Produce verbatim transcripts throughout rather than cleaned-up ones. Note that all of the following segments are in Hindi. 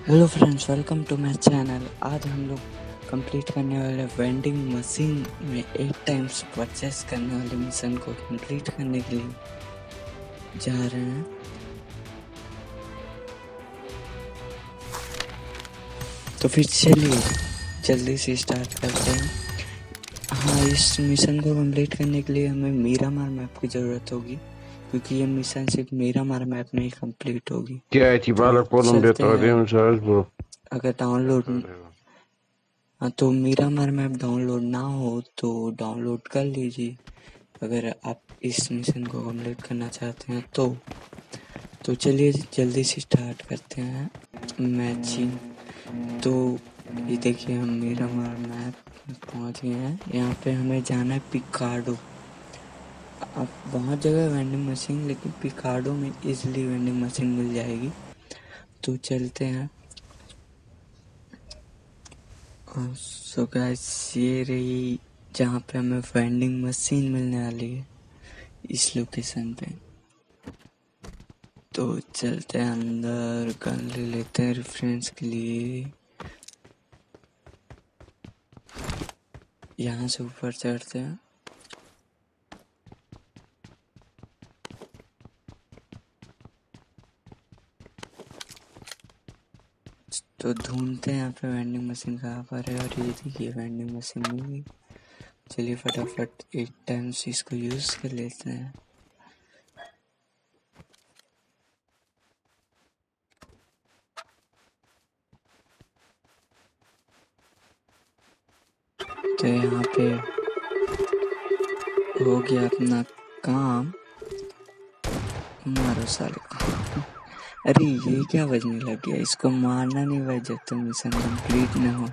Hello friends, welcome to my channel. आज हम लोग कंप्लीट करने वाले वेंडिंग मशीन में एट टाइम्स परचेस करने वाले मिशन को कंप्लीट करने के लिए जा रहे हैं। तो फिर चलिए जल्दी से स्टार्ट करते हैं। हाँ, इस मिशन को कंप्लीट करने के लिए हमें मीरामार मैप की ज़रूरत होगी, क्योंकि ये मिशन सिर्फ मीरामार मैप में ही कंप्लीट होगी। क्या है तो Colombia चलते todavía हैं। no sabes, bro. अगर डाउनलोड हाँ तो मीरामार मैप डाउनलोड ना हो तो डाउनलोड कर लीजिए, अगर आप इस मिशन को कंप्लीट करना चाहते हैं तो तो चलिए जल्दी से स्टार्ट करते हैं मैचिंग। तो ये देखिए, हम मीरामार मैप में पहुंच गए हैं। यहाँ पे हमें जाना है पिकाडो। अब बहुत जगह वेंडिंग मशीन, लेकिन पिकाडो में इजीली वेंडिंग मशीन मिल जाएगी। तो चलते हैं। सो गाइस, ये रही जहाँ पे हमें वेंडिंग मशीन मिलने वाली है, इस लोकेशन पे। तो चलते हैं अंदर, गन ले लेते हैं रेफरेंस के लिए। यहाँ से ऊपर चढ़ते हैं। तो ढूंढते हैं यहाँ पे वेंडिंग मशीन कहाँ पर है, और ये देखिए वेंडिंग मशीन मिल गई। चलिए फटाफट एट टाइम्स इसको यूज़ कर लेते हैं। तो यहाँ पे हो गया अपना काम। मारो साले को। अरे ये क्या बजने लग गया? इसको मारना नहीं भाई जब तक मिशन कंप्लीट ना हो।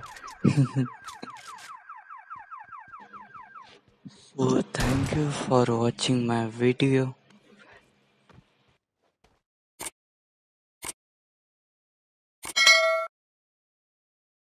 So thank you for watching my video.